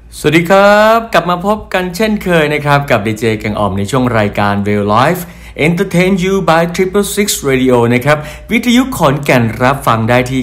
สวัสดีครับกลับมาพบกันเช่นเคยนะครับกับดีเจแกงอ่อมในช่วงรายการ Real Life Entertain You by 666 Radio นะครับวิทยุขอนแก่นรับฟังได้ที่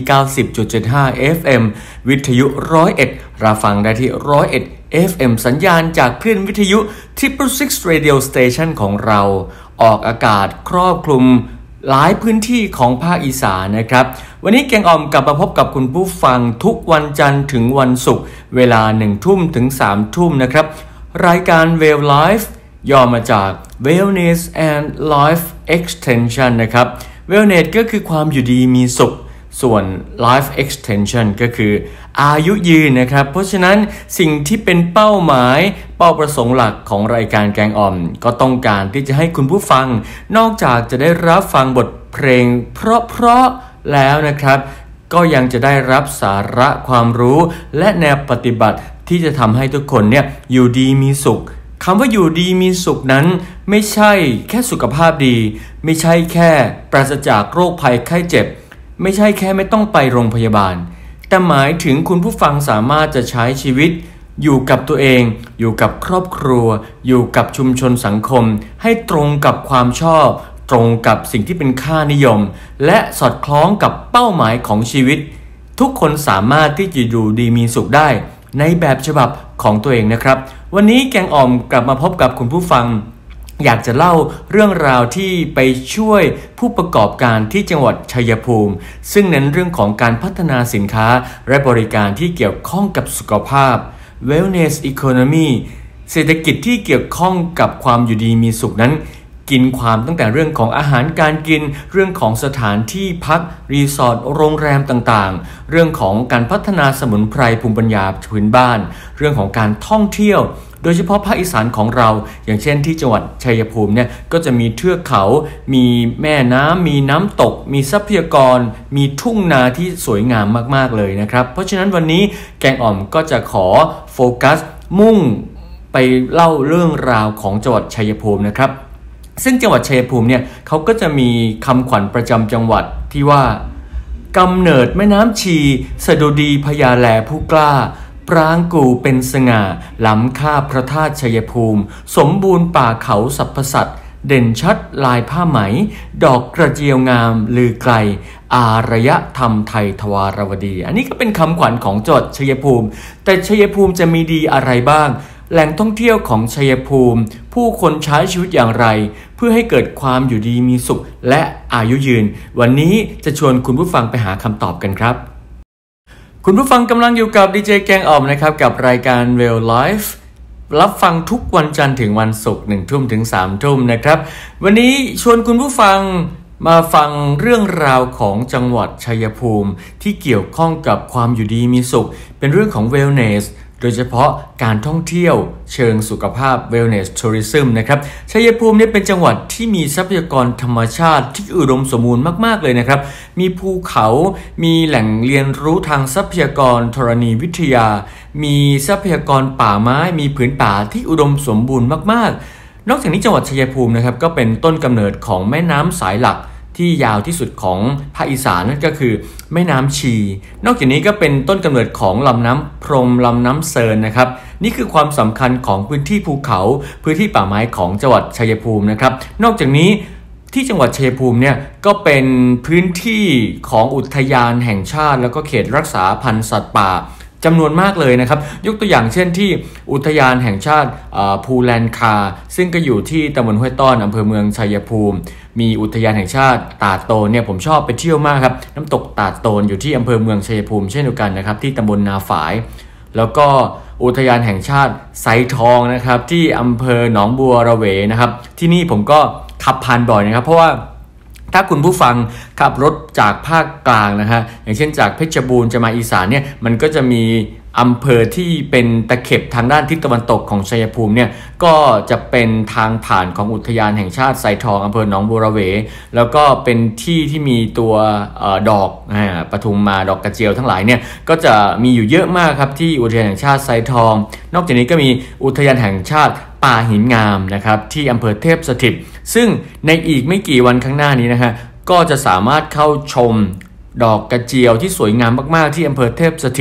90.75 FM วิทยุ101รับฟังได้ที่101 FM สัญญาณจากคลื่นวิทยุ666 Radio Station ของเราออกอากาศครอบคลุมหลายพื้นที่ของภาคอีสานนะครับวันนี้แกงอ่อมกลับมาพบกับคุณผู้ฟังทุกวันจันทร์ถึงวันศุกร์เวลา 1 ทุ่มถึง 3 ทุ่มนะครับรายการ Well Life ย่อมาจาก Wellness and Life Extension นะครับ Wellness ก็คือความอยู่ดีมีสุขส่วน Life Extension ก็คืออายุยืนนะครับเพราะฉะนั้นสิ่งที่เป็นเป้าหมายเป้าประสงค์หลักของรายการแกงอ่อมก็ต้องการที่จะให้คุณผู้ฟังนอกจากจะได้รับฟังบทเพลงเพราะๆแล้วนะครับก็ยังจะได้รับสาระความรู้และแนวปฏิบัติที่จะทำให้ทุกคนเนี่ยอยู่ดีมีสุขคำว่าอยู่ดีมีสุขนั้นไม่ใช่แค่สุขภาพดีไม่ใช่แค่ปราศจากโรคภัยไข้เจ็บไม่ใช่แค่ไม่ต้องไปโรงพยาบาลแต่หมายถึงคุณผู้ฟังสามารถจะใช้ชีวิตอยู่กับตัวเองอยู่กับครอบครัวอยู่กับชุมชนสังคมให้ตรงกับความชอบตรงกับสิ่งที่เป็นค่านิยมและสอดคล้องกับเป้าหมายของชีวิตทุกคนสามารถที่จะอยู่ดีมีสุขได้ในแบบฉบับของตัวเองนะครับวันนี้แกงอ่อมกลับมาพบกับคุณผู้ฟังอยากจะเล่าเรื่องราวที่ไปช่วยผู้ประกอบการที่จังหวัดชัยภูมิซึ่งเน้นเรื่องของการพัฒนาสินค้าและบริการที่เกี่ยวข้องกับสุขภาพ Wellness Economy เศรษฐกิจที่เกี่ยวข้องกับความอยู่ดีมีสุขนั้นกินความตั้งแต่เรื่องของอาหารการกินเรื่องของสถานที่พักรีสอร์ทโรงแรมต่างๆเรื่องของการพัฒนาสมุนไพรภูมิปัญญาพื้นบ้านเรื่องของการท่องเที่ยวโดยเฉพาะภาคอีสานของเราอย่างเช่นที่จังหวัดชัยภูมิเนี่ยก็จะมีเทือกเขามีแม่น้ำมีน้ำตกมีทรัพยากรมีทุ่งนาที่สวยงามมากๆเลยนะครับเพราะฉะนั้นวันนี้แกงอ่อมก็จะขอโฟกัสมุ่งไปเล่าเรื่องราวของจังหวัดชัยภูมินะครับซึ่งจังหวัดชัยภูมิเนี่ยเขาก็จะมีคำขวัญประจำจังหวัดที่ว่ากำเนิดแม่น้ำชีสดุดีพญาแลผู้กล้าปรางกู่เป็นสง่าล้ำค่าพระธาตุชัยภูมิสมบูรณ์ป่าเขาสรรพสัตว์เด่นชัดลายผ้าไหมดอกกระเจียวงามลือไกลอารยธรรมไทยทวารวดีอันนี้ก็เป็นคำขวัญของจังหวัดชัยภูมิแต่ชัยภูมิจะมีดีอะไรบ้างแหล่งท่องเที่ยวของชัยภูมิผู้คนใช้ชีวิตอย่างไรเพื่อให้เกิดความอยู่ดีมีสุขและอายุยืนวันนี้จะชวนคุณผู้ฟังไปหาคำตอบกันครับคุณผู้ฟังกำลังอยู่กับดีเจแกงอ่อมนะครับกับรายการ Real Life รับฟังทุกวันจันทร์ถึงวันศุกร์ 1 ทุ่มถึง 3 ทุ่มนะครับวันนี้ชวนคุณผู้ฟังมาฟังเรื่องราวของจังหวัดชัยภูมิที่เกี่ยวข้องกับความอยู่ดีมีสุขเป็นเรื่องของ Wellnessโดยเฉพาะการท่องเที่ยวเชิงสุขภาพ Wellness Tourism นะครับชัยภูมิเนี่ยเป็นจังหวัดที่มีทรัพยากรธรรมชาติที่อุดมสมบูรณ์มากๆเลยนะครับมีภูเขามีแหล่งเรียนรู้ทางทรัพยากรธรณีวิทยามีทรัพยากรป่าไม้มีผืนป่าที่อุดมสมบูรณ์มากๆนอกจากนี้จังหวัดชัยภูมินะครับก็เป็นต้นกำเนิดของแม่น้ำสายหลักที่ยาวที่สุดของภาคอีสานนั่นก็คือแม่น้ำชีนอกจากนี้ก็เป็นต้นกำเนิดของลำน้ำพรมลำน้ำเซินนะครับนี่คือความสำคัญของพื้นที่ภูเขาพื้นที่ป่าไม้ของจังหวัดชัยภูมินะครับนอกจากนี้ที่จังหวัดชัยภูมิเนี่ยก็เป็นพื้นที่ของอุทยานแห่งชาติแล้วก็เขตรักษาพันธุ์สัตว์ป่าจำนวนมากเลยนะครับยกตัวอย่างเช่นที่อุทยานแห่งชาติภูแลนคาซึ่งก็อยู่ที่ตำบลห้วยต้อนอำเภอเมืองชัยภูมิมีอุทยานแห่งชาติตาดโตนเนี่ยผมชอบไปเที่ยวมากครับน้ำตกตาดโตนอยู่ที่อำเภอเมืองชัยภูมิเช่นเดียวกันนะครับที่ตำบลนาฝายแล้วก็อุทยานแห่งชาติไซทองนะครับที่อำเภอหนองบัวระเวนะครับที่นี่ผมก็ขับผ่านบ่อยนะครับเพราะว่าถ้าคุณผู้ฟังขับรถจากภาคกลางนะฮะอย่างเช่นจากเพชรบูรณ์จะมาอีสานเนี่ยมันก็จะมีอำเภอที่เป็นตะเข็บทางด้านทิศตะวันตกของชัยภูมิเนี่ยก็จะเป็นทางผ่านของอุทยานแห่งชาติไซทองอำเภอหนองบัวระเวแล้วก็เป็นที่ที่มีตัวดอกปทุมมาดอกกระเจียวทั้งหลายเนี่ยก็จะมีอยู่เยอะมากครับที่อุทยานแห่งชาติไซทองนอกจากนี้ก็มีอุทยานแห่งชาติป่าหินงามนะครับที่อำเภอเทพสถิตซึ่งในอีกไม่กี่วันข้างหน้านี้นะฮะก็จะสามารถเข้าชมดอกกระเจียวที่สวยงามมากๆที่อำเภอเทพสถิต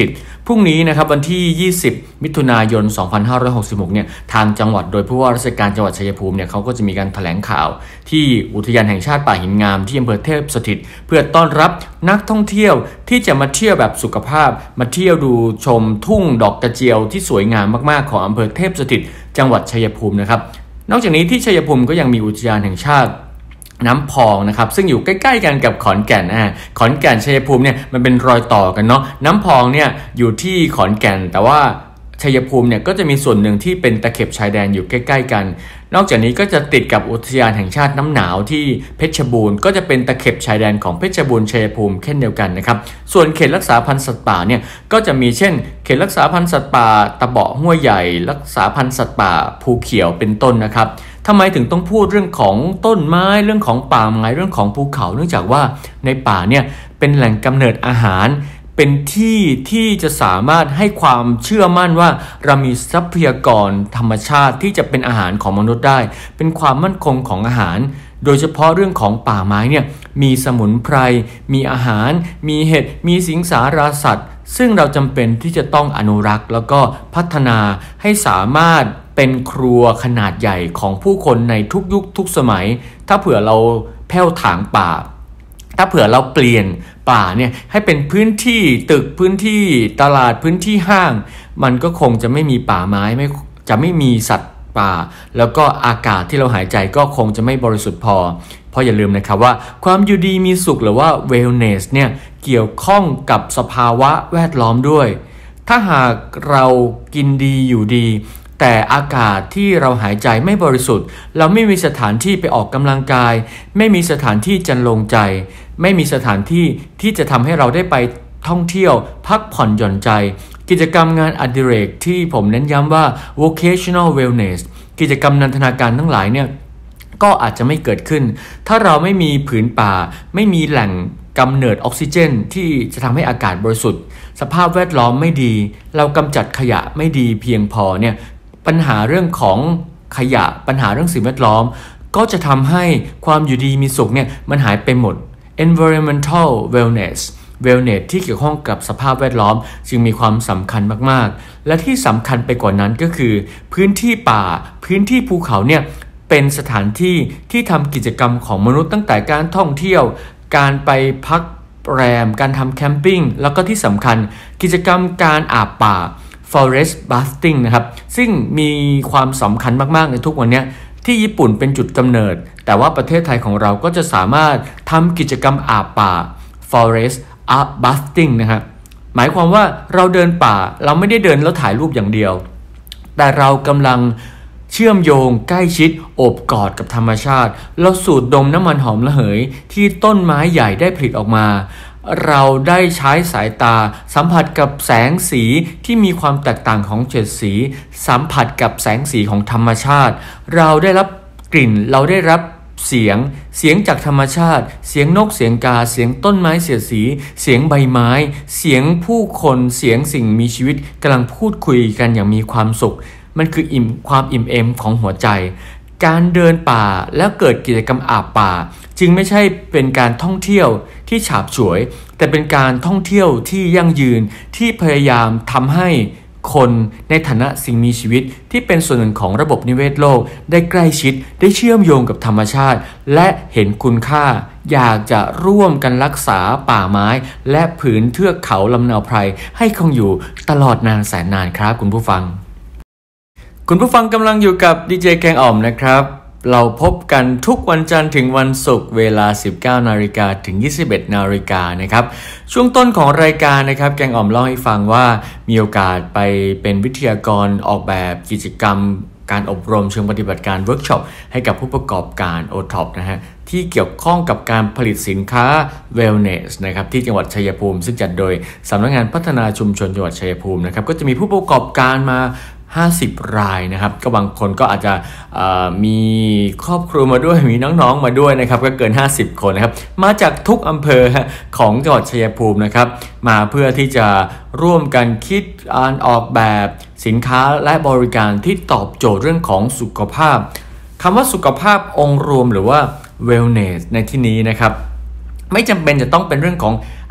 พรุ่งนี้นะครับวันที่20มิถุนายน2566เนี่ยทางจังหวัดโดยผู้ว่าราชการจังหวัดชัยภูมิเนี่ยเขาก็จะมีการแถลงข่าวที่อุทยานแห่งชาติป่าหินงามที่อำเภอเทพสถิตเพื่อต้อนรับนักท่องเที่ยวที่จะมาเที่ยวแบบสุขภาพมาเที่ยวดูชมทุ่งดอกกระเจียวที่สวยงามมากๆของอำเภอเทพสถิตจังหวัดชัยภูมินะครับนอกจากนี้ที่ชัยภูมิก็ยังมีอุทยานแห่งชาติน้ำพองนะครับซึ่งอยู่ใกล้ๆกันกับขอนแก่นขอนแก่นชัยภูมิเนี่ยมันเป็นรอยต่อกันเนาะน้ำพองเนี่ยอยู่ที่ขอนแก่นแต่ว่าชัยภูมิเนี่ยก็จะมีส่วนหนึ่งที่เป็นตะเข็บชายแดนอยู่ใกล้ๆกันนอกจากนี้ก็จะติดกับอุทยานแห่งชาติน้ำหนาวที่เพชรบูรณ์ก็จะเป็นตะเข็บชายแดนของเพชรบูรณ์ชัยภูมิเช่นเดียวกันนะครับส่วนเขตรักษาพันธุ์สัตว์ป่าเนี่ยก็จะมีเช่นเขตรักษาพันธุ์สัตว์ป่าตะเบาะห้วยใหญ่รักษาพันธุ์สัตว์ป่าภูเขียวเป็นต้นนะครับทำไมถึงต้องพูดเรื่องของต้นไม้เรื่องของป่าไม้เรื่องของภูเขาเนื่องจากว่าในป่าเนี่ยเป็นแหล่งกำเนิดอาหารเป็นที่ที่จะสามารถให้ความเชื่อมั่นว่าเรามีทรัพยากรธรรมชาติที่จะเป็นอาหารของมนุษย์ได้เป็นความมั่นคงของอาหารโดยเฉพาะเรื่องของป่าไม้เนี่ยมีสมุนไพรมีอาหารมีเห็ดมีสิงสาราสัตว์ซึ่งเราจำเป็นที่จะต้องอนุรักษ์แล้วก็พัฒนาให้สามารถเป็นครัวขนาดใหญ่ของผู้คนในทุกยุคทุกสมัยถ้าเผื่อเราแผ่วถางป่าถ้าเผื่อเราเปลี่ยนป่าเนี่ยให้เป็นพื้นที่ตึกพื้นที่ตลาดพื้นที่ห้างมันก็คงจะไม่มีป่าไม้จะไม่มีสัตว์ป่าแล้วก็อากาศที่เราหายใจก็คงจะไม่บริสุทธิ์พอเพราะอย่าลืมนะครับว่าความอยู่ดีมีสุขหรือว่า wellness เนี่ยเกี่ยวข้องกับสภาวะแวดล้อมด้วยถ้าหากเรากินดีอยู่ดีแต่อากาศที่เราหายใจไม่บริสุทธิ์เราไม่มีสถานที่ไปออกกำลังกายไม่มีสถานที่จันลงใจไม่มีสถานที่ที่จะทำให้เราได้ไปท่องเที่ยวพักผ่อนหย่อนใจกิจกรรมงานอดิเรกที่ผมเน้นย้ำว่า vocational wellness กิจกรรมนันทนาการทั้งหลายเนี่ยก็อาจจะไม่เกิดขึ้นถ้าเราไม่มีผืนป่าไม่มีแหล่งกำเนิดออกซิเจนที่จะทำให้อากาศบริสุทธิ์สภาพแวดล้อมไม่ดีเรากำจัดขยะไม่ดีเพียงพอเนี่ยปัญหาเรื่องของขยะปัญหาเรื่องสิ่งแวดล้อมก็จะทำให้ความอยู่ดีมีสุขเนี่ยมันหายไปหมด environmental wellness ที่เกี่ยวข้องกับสภาพแวดล้อมจึงมีความสำคัญมากๆและที่สำคัญไปกว่านั้นก็คือพื้นที่ป่าพื้นที่ภูเขาเนี่ยเป็นสถานที่ที่ทำกิจกรรมของมนุษย์ตั้งแต่การท่องเที่ยวการไปพักแรมการทำแคมปิ้งแล้วก็ที่สำคัญกิจกรรมการอาบป่าforest bathing นะครับซึ่งมีความสำคัญมากๆในทุกวันนี้ที่ญี่ปุ่นเป็นจุดกำเนิดแต่ว่าประเทศไทยของเราก็จะสามารถทำกิจกรรมอาบป่า forest bathing นะครับหมายความว่าเราเดินป่าเราไม่ได้เดินแล้วถ่ายรูปอย่างเดียวแต่เรากำลังเชื่อมโยงใกล้ชิดโอบกอดกับธรรมชาติเราสูดดมน้ำมันหอมระเหยที่ต้นไม้ใหญ่ได้ผลิตออกมาเราได้ใช้สายตาสัมผัสกับแสงสีที่มีความแตกต่างของเฉดสีสัมผัสกับแสงสีของธรรมชาติเราได้รับกลิ่นเราได้รับเสียงจากธรรมชาติเสียงนกเสียงกาเสียงต้นไม้เสียดสีเสียงใบไม้เสียงผู้คนเสียงสิ่งมีชีวิตกำลังพูดคุยกันอย่างมีความสุขมันคือความอิ่มเอมของหัวใจการเดินป่าแล้วเกิดกิจกรรมอาบป่าจึงไม่ใช่เป็นการท่องเที่ยวที่ฉาบฉวยแต่เป็นการท่องเที่ยวที่ยั่งยืนที่พยายามทำให้คนในฐานะสิ่งมีชีวิตที่เป็นส่วนหนึ่งของระบบนิเวศโลกได้ใกล้ชิดได้เชื่อมโยงกับธรรมชาติและเห็นคุณค่าอยากจะร่วมกันรักษาป่าไม้และผืนเทือกเขาลำเนาไพรให้คงอยู่ตลอดนานแสนนานครับคุณผู้ฟังกำลังอยู่กับดีเจแกงอ่อมนะครับเราพบกันทุกวันจันทร์ถึงวันศุกร์เวลา 19:00 นถึง 21:00 นนะครับช่วงต้นของรายการนะครับแกงอ่อมเล่าให้ฟังว่ามีโอกาสไปเป็นวิทยากรออกแบบกิจกรรมการอบรมเชิงปฏิบัติการเวิร์กช็อปให้กับผู้ประกอบการ OTOP นะฮะที่เกี่ยวข้องกับการผลิตสินค้า Wellness นะครับที่จังหวัดชัยภูมิซึ่งจัดโดยสำนักงานพัฒนาชุมชนจังหวัดชัยภูมินะครับก็จะมีผู้ประกอบการมา50 รายนะครับก็บางคนก็อาจจะมีครอบครัวมาด้วยมีน้องๆมาด้วยนะครับก็เกิน50 คนนะครับมาจากทุกอำเภอของจังหวัดชัยภูมินะครับมาเพื่อที่จะร่วมกันคิดออกแบบสินค้าและบริการที่ตอบโจทย์เรื่องของสุขภาพคำว่าสุขภาพองค์รวมหรือว่า wellness ในที่นี้นะครับไม่จำเป็นจะต้องเป็นเรื่องของ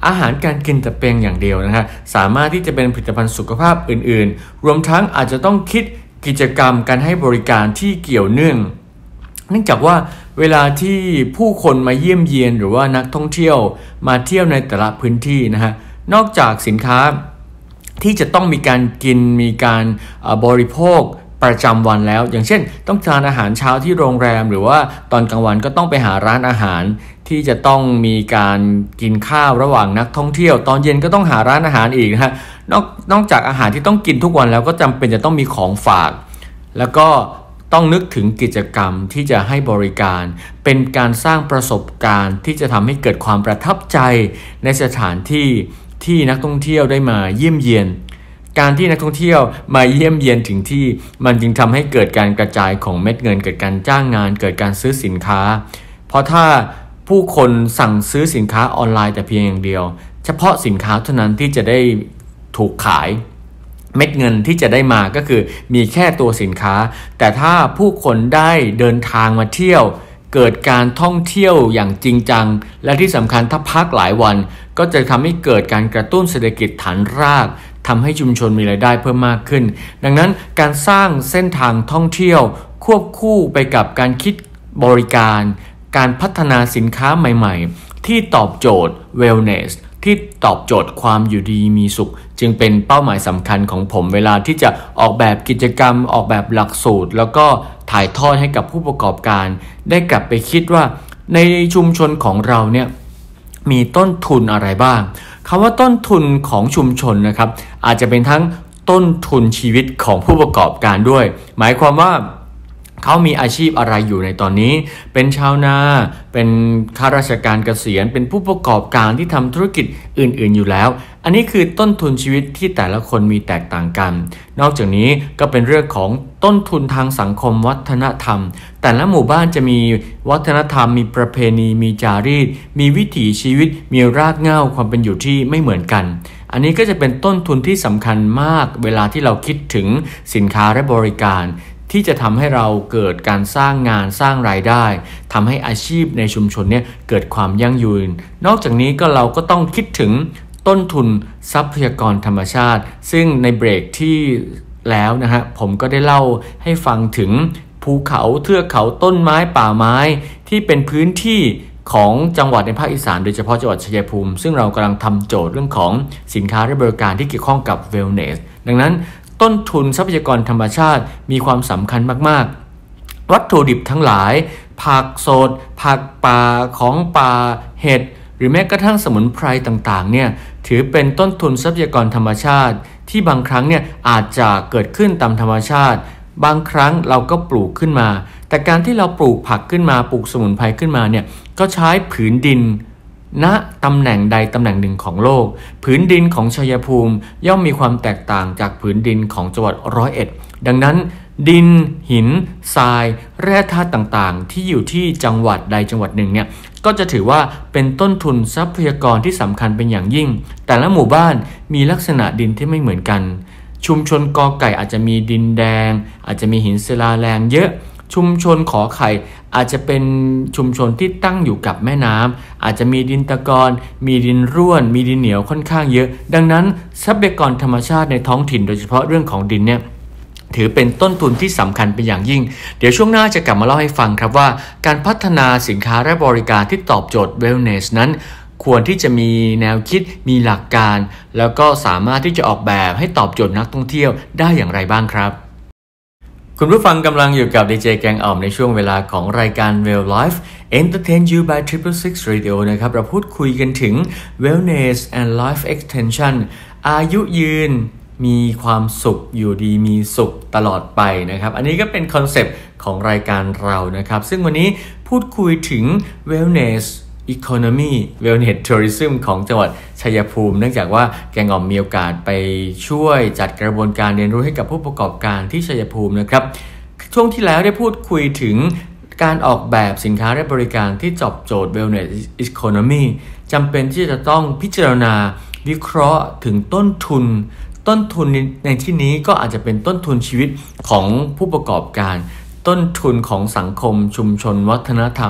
อาหารการกินแต่เพียงอย่างเดียวนะฮะสามารถที่จะเป็นผลิตภัณฑ์สุขภาพอื่นๆรวมทั้งอาจจะต้องคิดกิจกรรมการให้บริการที่เกี่ยวเนื่องเนื่องจากว่าเวลาที่ผู้คนมาเยี่ยมเยียนหรือว่านักท่องเที่ยวมาเที่ยวในแต่ละพื้นที่นะฮะนอกจากสินค้าที่จะต้องมีการกินมีการบริโภคประจำวันแล้วอย่างเช่นต้องทานอาหารเช้าที่โรงแรมหรือว่าตอนกลางวันก็ต้องไปหาร้านอาหารที่จะต้องมีการกินข้าวระหว่างนักท่องเที่ยวตอนเย็นก็ต้องหาร้านอาหารอีกนะฮะนอกจากอาหารที่ต้องกินทุกวันแล้วก็จำเป็นจะต้องมีของฝากแล้วก็ต้องนึกถึงกิจกรรมที่จะให้บริการเป็นการสร้างประสบการณ์ที่จะทำให้เกิดความประทับใจในสถานที่ที่นักท่องเที่ยวได้มาเยี่ยมเยียนการที่นักท่องเที่ยวมาเยี่ยมเยียนถึงที่มันจึงทำให้เกิดการกระจายของเม็ดเงินเกิดการจ้างงานเกิดการซื้อสินค้าเพราะถ้าผู้คนสั่งซื้อสินค้าออนไลน์แต่เพียงอย่างเดียวเฉพาะสินค้าเท่านั้นที่จะได้ถูกขายเม็ดเงินที่จะได้มาก็คือมีแค่ตัวสินค้าแต่ถ้าผู้คนได้เดินทางมาเที่ยวเกิดการท่องเที่ยวอย่างจริงจังและที่สำคัญถ้าพักหลายวันก็จะทำให้เกิดการกระตุ้นเศรษฐกิจฐานรากทำให้ชุมชนมีรายได้เพิ่มมากขึ้นดังนั้นการสร้างเส้นทางท่องเที่ยวควบคู่ไปกับการคิดบริการการพัฒนาสินค้าใหม่ๆที่ตอบโจทย์ wellness ที่ตอบโจทย์ความอยู่ดีมีสุขจึงเป็นเป้าหมายสำคัญของผมเวลาที่จะออกแบบกิจกรรมออกแบบหลักสูตรแล้วก็ถ่ายทอดให้กับผู้ประกอบการได้กลับไปคิดว่าในชุมชนของเราเนี่ยมีต้นทุนอะไรบ้างคำว่าต้นทุนของชุมชนนะครับอาจจะเป็นทั้งต้นทุนชีวิตของผู้ประกอบการด้วยหมายความว่าเขามีอาชีพอะไรอยู่ในตอนนี้เป็นชาวนาเป็นข้าราชการเกษียณเป็นผู้ประกอบการที่ทำธุรกิจอื่นๆอยู่แล้วอันนี้คือต้นทุนชีวิตที่แต่ละคนมีแตกต่างกันนอกจากนี้ก็เป็นเรื่องของต้นทุนทางสังคมวัฒนธรรมแต่ละหมู่บ้านจะมีวัฒนธรรมมีประเพณีมีจารีตมีวิถีชีวิตมีรากเหง้าความเป็นอยู่ที่ไม่เหมือนกันอันนี้ก็จะเป็นต้นทุนที่สำคัญมากเวลาที่เราคิดถึงสินค้าและบริการที่จะทำให้เราเกิดการสร้างงานสร้างรายได้ทำให้อาชีพในชุมชนเนี่ยเกิดความยั่งยืนนอกจากนี้ก็เราก็ต้องคิดถึงต้นทุนทรัพยากรธรรมชาติซึ่งในเบรกที่แล้วนะฮะผมก็ได้เล่าให้ฟังถึงภูเขาเทือกเขาต้นไม้ป่าไม้ที่เป็นพื้นที่ของจังหวัดในภาคอีสานโดยเฉพาะจังหวัดชัยภูมิซึ่งเรากำลังทำโจทย์เรื่องของสินค้าและบริการที่เกี่ยวข้องกับ wellness ดังนั้นต้นทุนทรัพยากรธรรมชาติมีความสำคัญมากๆวัตถุดิบทั้งหลายผักสดผักป่าของป่าเห็ดหรือแม้กระทั่งสมุนไพรต่างๆเนี่ยถือเป็นต้นทุนทรัพยากรธรรมชาติที่บางครั้งเนี่ยอาจจะเกิดขึ้นตามธรรมชาติบางครั้งเราก็ปลูกขึ้นมาแต่การที่เราปลูกผักขึ้นมาปลูกสมุนไพรขึ้นมาเนี่ยก็ใช้ผืนดินณตำแหน่งใดตำแหน่งหนึ่งของโลกผืนดินของชัยภูมิย่อมมีความแตกต่างจากผืนดินของจังหวัด101ดังนั้นดินหินทรายแร่ธาตุต่างๆที่อยู่ที่จังหวัดใดจังหวัดหนึ่งเนี่ยก็จะถือว่าเป็นต้นทุนทรัพยากรที่สำคัญเป็นอย่างยิ่งแต่ละหมู่บ้านมีลักษณะดินที่ไม่เหมือนกันชุมชนกอไก่อาจจะมีดินแดงอาจจะมีหินศิลาแรงเยอะชุมชนขอไข่อาจจะเป็นชุมชนที่ตั้งอยู่กับแม่น้ำอาจจะมีดินตะกอนมีดินร่วนมีดินเหนียวค่อนข้างเยอะดังนั้นทรัพยากรธรรมชาติในท้องถิ่นโดยเฉพาะเรื่องของดินเนี่ยถือเป็นต้นทุนที่สำคัญเป็นอย่างยิ่งเดี๋ยวช่วงหน้าจะกลับมาเล่าให้ฟังครับว่าการพัฒนาสินค้าและบริการที่ตอบโจทย์ wellness นั้นควรที่จะมีแนวคิดมีหลักการแล้วก็สามารถที่จะออกแบบให้ตอบโจทย์นักท่องเที่ยวได้อย่างไรบ้างครับคุณผู้ฟังกำลังอยู่กับดีเจแกงอ่อมในช่วงเวลาของรายการ Well Life Entertain You by 666 Radio นะครับเราพูดคุยกันถึง Wellness and Life Extension อายุยืนมีความสุขอยู่ดีมีสุขตลอดไปนะครับอันนี้ก็เป็นคอนเซปต์ของรายการเรานะครับซึ่งวันนี้พูดคุยถึง Wellness Economy Wellness Tourism ของจังหวัดชัยภูมิเนื่องจากว่าแกงอ่อมมีโอกาสไปช่วยจัดกระบวนการเรียนรู้ให้กับผู้ประกอบการที่ชัยภูมินะครับช่วงที่แล้วได้พูดคุยถึงการออกแบบสินค้าและบริการที่ตอบโจทย์ Wellness Economy จำเป็นที่จะต้องพิจารณาวิเคราะห์ถึงต้นทุนในที่นี้ก็อาจจะเป็นต้นทุนชีวิตของผู้ประกอบการต้นทุนของสังคมชุมชนวัฒนธรรม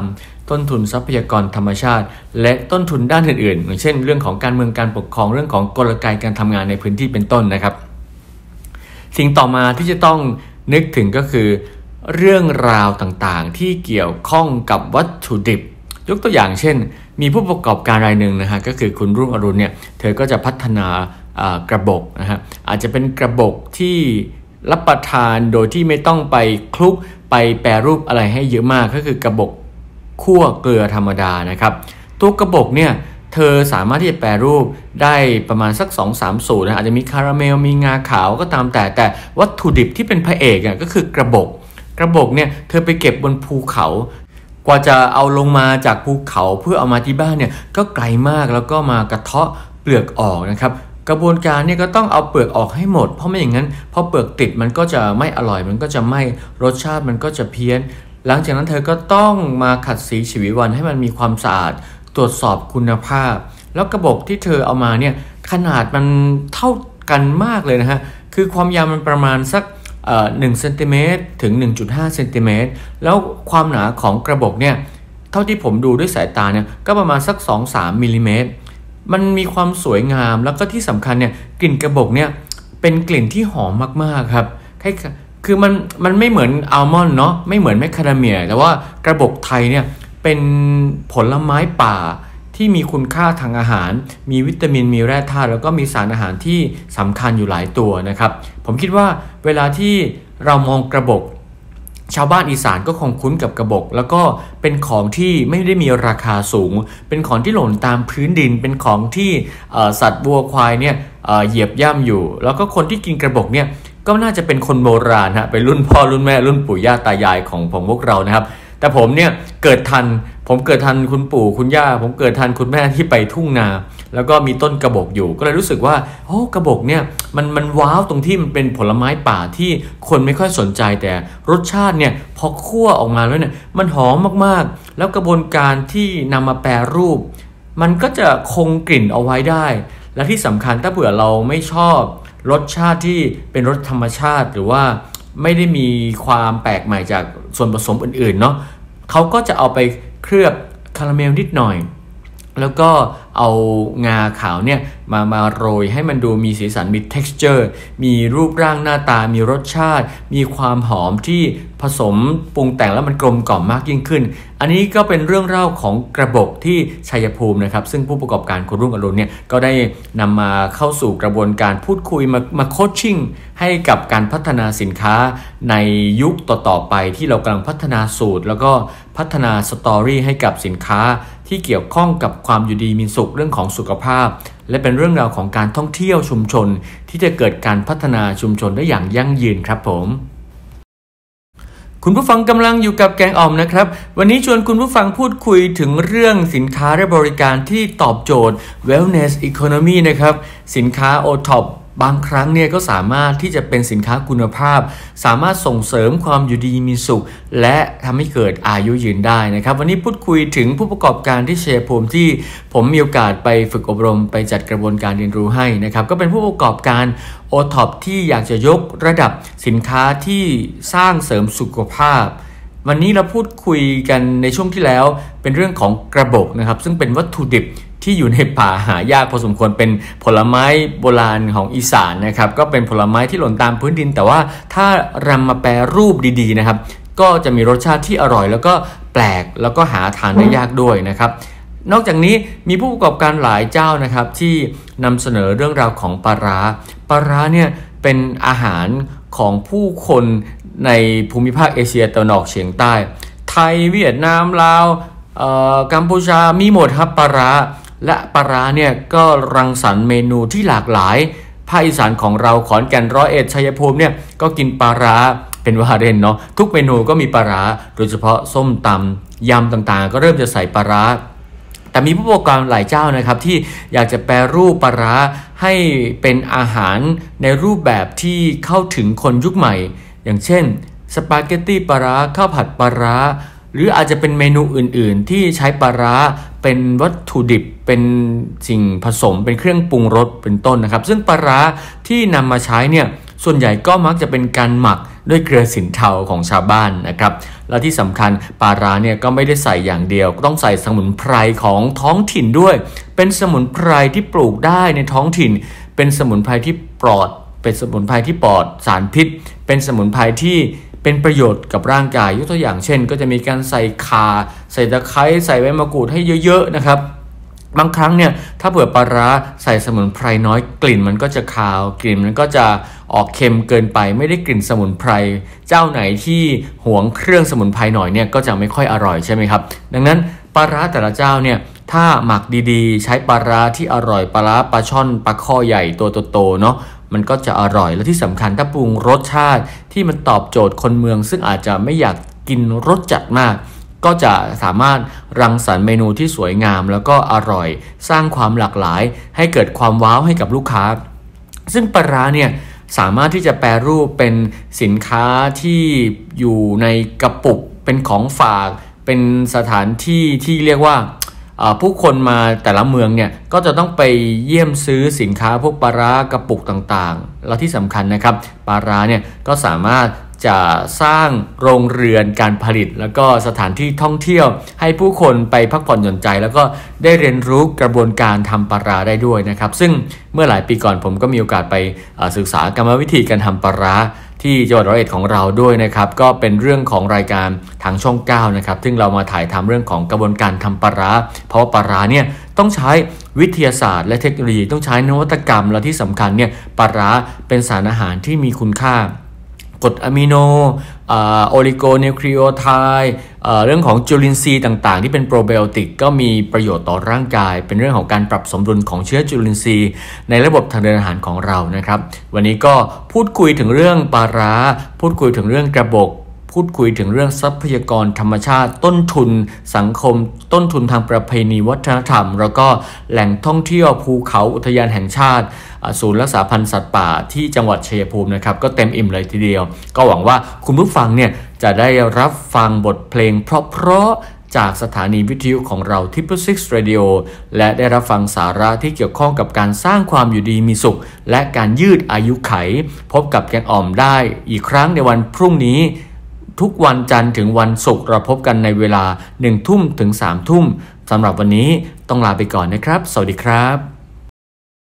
ต้นทุนทรัพยากรธรรมชาติและต้นทุนด้านอื่นๆอย่างเช่นเรื่องของการเมืองการปกครองเรื่องของกลไกการทำงานในพื้นที่เป็นต้นนะครับสิ่งต่อมาที่จะต้องนึกถึงก็คือเรื่องราวต่างๆที่เกี่ยวข้องกับวัตถุดิบยกตัวอย่างเช่นมีผู้ประกอบการรายหนึ่งนะฮะก็คือคุณรุ่งอรุณเนี่ยเธอก็จะพัฒนากระบอกนะฮะอาจจะเป็นกระบอกที่รับประทานโดยที่ไม่ต้องไปคลุกไปแปรรูปอะไรให้เยอะมากก็คือกระบอกคั่วเกลือธรรมดานะครับตัวกระบอกเนี่ยเธอสามารถที่จะแปรรูปได้ประมาณสัก 2-3 สูตรนะอาจจะมีคาราเมลมีงาขาวก็ตามแต่วัตถุดิบที่เป็นพระเอกก็คือกระบอกเนี่ยเธอไปเก็บบนภูเขากว่าจะเอาลงมาจากภูเขาเพื่อเอามาที่บ้านเนี่ยก็ไกลมากแล้วก็มากระเทาะเปลือกออกนะครับกระบวนการเนี่ยก็ต้องเอาเปลือกออกให้หมดเพราะไม่อย่างนั้นพอเปลือกติดมันก็จะไม่อร่อยมันก็จะไม่รสชาติมันก็จะเพี้ยนหลังจากนั้นเธอก็ต้องมาขัดสีฉวีวันให้มันมีความสะอาดตรวจสอบคุณภาพแล้วกระบอกที่เธอเอามาเนี่ยขนาดมันเท่ากันมากเลยนะฮะคือความยาวมันประมาณสัก1 เซนติเมตรถึง 1.5 เซนติเมตรแล้วความหนาของกระบอกเนี่ยเท่าที่ผมดูด้วยสายตาเนี่ยก็ประมาณสัก 2-3 มิลลิเมตรมันมีความสวยงามแล้วก็ที่สำคัญเนี่ยกลิ่นกระบอกเนี่ยเป็นกลิ่นที่หอมมากๆครับคือมันไม่เหมือนอัลมอนด์เนาะไม่เหมือนแมคคาเดเมียแต่ว่ากระบอกไทยเนี่ยเป็นผลไม้ป่าที่มีคุณค่าทางอาหารมีวิตามินมีแร่ธาตุแล้วก็มีสารอาหารที่สำคัญอยู่หลายตัวนะครับผมคิดว่าเวลาที่เรามองกระบอกชาวบ้านอีสานก็คงคุ้นกับกระบอกแล้วก็เป็นของที่ไม่ได้มีราคาสูงเป็นของที่หล่นตามพื้นดินเป็นของที่สัตว์วัวควายเนี่ยเหยียบย่ำอยู่แล้วก็คนที่กินกระบอกเนี่ยก็น่าจะเป็นคนโบราณฮะเป็นรุ่นพ่อรุ่นแม่รุ่นปู่ย่าตายายของพวกเรานะครับแต่ผมเนี่ยเกิดทันคุณปู่คุณย่าผมเกิดทันคุณแม่ที่ไปทุ่งนาแล้วก็มีต้นกระบอกอยู่ก็เลยรู้สึกว่ากระบอกเนี่ยมันว้าวตรงที่มันเป็นผลไม้ป่าที่คนไม่ค่อยสนใจแต่รสชาติเนี่ยพอคั่วออกมาแล้วเนี่ยมันหอมมากๆแล้วกระบวนการที่นำมาแปรรูปมันก็จะคงกลิ่นเอาไว้ได้และที่สำคัญถ้าเผื่อเราไม่ชอบรสชาติที่เป็นรสธรรมชาติหรือว่าไม่ได้มีความแปลกใหม่จากส่วนผสมอื่นๆเนาะเขาก็จะเอาไปเคลือบคาราเมลนิดหน่อยแล้วก็เอางาขาวเนี่ยมาโรยให้มันดูมีสีสันมี texture มีรูปร่างหน้าตามีรสชาติมีความหอมที่ผสมปรุงแต่งแล้วมันกลมกล่อมมากยิ่งขึ้นอันนี้ก็เป็นเรื่องเล่าของกระบอกที่ชัยภูมินะครับซึ่งผู้ประกอบการคุณรุ่งอรุณเนี่ยก็ได้นำมาเข้าสู่กระบวนการพูดคุยมาโคชชิ่งให้กับการพัฒนาสินค้าในยุคต่อๆไปที่เรากำลังพัฒนาสูตรแล้วก็พัฒนาสตอรี่ให้กับสินค้าที่เกี่ยวข้องกับความอยู่ดีมีสุขเรื่องของสุขภาพและเป็นเรื่องราวของการท่องเที่ยวชุมชนที่จะเกิดการพัฒนาชุมชนได้อย่างยั่งยืนครับผมคุณผู้ฟังกำลังอยู่กับแกงอ่อมนะครับวันนี้ชวนคุณผู้ฟังพูดคุยถึงเรื่องสินค้าและบริการที่ตอบโจทย์ Wellness Economy นะครับสินค้า OTOP บางครั้งเนี่ยก็สามารถที่จะเป็นสินค้าคุณภาพสามารถส่งเสริมความอยู่ดีมีสุขและทำให้เกิดอายุยืนได้นะครับวันนี้พูดคุยถึงผู้ประกอบการที่ชัยภูมิที่ผมมีโอกาสไปฝึกอบรมไปจัดกระบวนการเรียนรู้ให้นะครับก็เป็นผู้ประกอบการ OTOP ที่อยากจะยกระดับสินค้าที่สร้างเสริมสุขภาพวันนี้เราพูดคุยกันในช่วงที่แล้วเป็นเรื่องของกระบอกนะครับซึ่งเป็นวัตถุดิบที่อยู่ในป่าหายากพอสมควรเป็นผลไม้โบราณของอีสานนะครับก็เป็นผลไม้ที่หล่นตามพื้นดินแต่ว่าถ้ารำมาแปรรูปดีๆนะครับก็จะมีรสชาติที่อร่อยแล้วก็แปลกแล้วก็หาทานได้ยากด้วยนะครับนอกจากนี้มีผู้ประกอบการหลายเจ้านะครับที่นำเสนอเรื่องราวของปลาร้าเนี่ยเป็นอาหารของผู้คนในภูมิภาคเอเชียตะวันออกเฉียงใต้ไทยเวียดนามลาวกัมพูชามีหมดครับปลาร้าและปลาร้าเนี่ยก็รังสรรค์เมนูที่หลากหลายภาคอีสานของเราขอนแก่นร้อยเอ็ดชัยภูมิเนี่ยก็กินปลาร้าเป็นวาเรนเนาะทุกเมนูก็มีปลาร้าโดยเฉพาะส้มตำยำต่างๆก็เริ่มจะใส่ปลาร้าแต่มีผู้ประกอบการหลายเจ้านะครับที่อยากจะแปรรูปปลาร้าให้เป็นอาหารในรูปแบบที่เข้าถึงคนยุคใหม่อย่างเช่นสปาเกตตี้ปลาร้าข้าวผัดปลาร้าหรืออาจจะเป็นเมนูอื่นๆที่ใช้ปลาร้าเป็นวัตถุดิบเป็นสิ่งผสมเป็นเครื่องปรุงรสเป็นต้นนะครับซึ่งปลาร้าที่นำมาใช้เนี่ยส่วนใหญ่ก็มักจะเป็นการหมักด้วยเกลือสินเทาของชาวบ้านนะครับและที่สำคัญปลาร้าเนี่ยก็ไม่ได้ใส่อย่างเดียวต้องใส่สมุนไพรของท้องถิ่นด้วยเป็นสมุนไพรที่ปลูกได้ในท้องถิ่นเป็นสมุนไพรที่ปลอดสารพิษเป็นสมุนไพรที่เป็นประโยชน์กับร่างกายยกตัวอย่างเช่นก็จะมีการใส่ข่าใส่ตะไคร้ใส่ใบมะกรูดให้เยอะๆนะครับบางครั้งเนี่ยถ้าเผื่อปลาร้าใส่สมุนไพรน้อยกลิ่นมันก็จะคาวกลิ่นมันก็จะออกเค็มเกินไปไม่ได้กลิ่นสมุนไพรเจ้าไหนที่หวงเครื่องสมุนไพรหน่อยเนี่ยก็จะไม่ค่อยอร่อยใช่ไหมครับดังนั้นปลาร้าแต่ละเจ้าเนี่ยถ้าหมักดีๆใช้ปลาร้าที่อร่อยปลาร้าปลาช่อนปลาข้อใหญ่ตัวโตๆเนาะมันก็จะอร่อยและที่สำคัญถ้าปรุงรสชาติที่มันตอบโจทย์คนเมืองซึ่งอาจจะไม่อยากกินรสจัดมากก็จะสามารถรังสรรค์เมนูที่สวยงามแล้วก็อร่อยสร้างความหลากหลายให้เกิดความว้าวให้กับลูกค้าซึ่งปลาร้าเนี่ยสามารถที่จะแปรรูปเป็นสินค้าที่อยู่ในกระปุกเป็นของฝากเป็นสถานที่ที่เรียกว่าผู้คนมาแต่ละเมืองเนี่ยก็จะต้องไปเยี่ยมซื้อสินค้าพวกปลาร้ากระปุกต่างๆและที่สำคัญนะครับปลาร้าเนี่ยก็สามารถจะสร้างโรงเรือนการผลิตแล้วก็สถานที่ท่องเที่ยวให้ผู้คนไปพักผ่อนหย่อนใจแล้วก็ได้เรียนรู้กระบวนการทำปลาร้าได้ด้วยนะครับซึ่งเมื่อหลายปีก่อนผมก็มีโอกาสไปศึกษากรรมวิธีการทำปลาร้าที่จังหวัดร้อยเอ็ดของเราด้วยนะครับก็เป็นเรื่องของรายการทางช่อง9นะครับซึ่งเรามาถ่ายทำเรื่องของกระบวนการทำปลาร้าเพราะว่าปลาร้าเนี่ยต้องใช้วิทยาศาสตร์และเทคโนโลยีต้องใช้นวัตกรรมและที่สำคัญเนี่ยปลาร้าเป็นสารอาหารที่มีคุณค่ากรดอะมิโนโอลิโกนิวคลีโอไทด์เรื่องของจุลินทรีย์ต่างๆที่เป็นโปรไบโอติกก็มีประโยชน์ต่อร่างกายเป็นเรื่องของการปรับสมดุลของเชื้อจุลินทรีย์ในระบบทางเดินอาหารของเรานะครับวันนี้ก็พูดคุยถึงเรื่องปลาร้าพูดคุยถึงเรื่องกระบอกพูดคุยถึงเรื่องทรัพยากรธรรมชาติต้นทุนสังคมต้นทุนทางประเพณีวัฒนธรรมแล้วก็แหล่งท่องเที่ยวภูเขาอุทยานแห่งชาติศูนย์รักษาพันธุ์สัตว์ป่าที่จังหวัดชัยภูมินะครับก็เต็มอิ่มเลยทีเดียวก็หวังว่าคุณผู้ฟังเนี่ยจะได้รับฟังบทเพลงเพราะๆจากสถานีวิทยุของเรา Triple6 Radio และได้รับฟังสาระที่เกี่ยวข้องกับการสร้างความอยู่ดีมีสุขและการยืดอายุไขพบกับแกงอ่อมได้อีกครั้งในวันพรุ่งนี้ทุกวันจันทร์ถึงวันศุกร์เราพบกันในเวลา 19:00 ถึง 3:00 สำหรับวันนี้ต้องลาไปก่อนนะครับสวัสดีครับ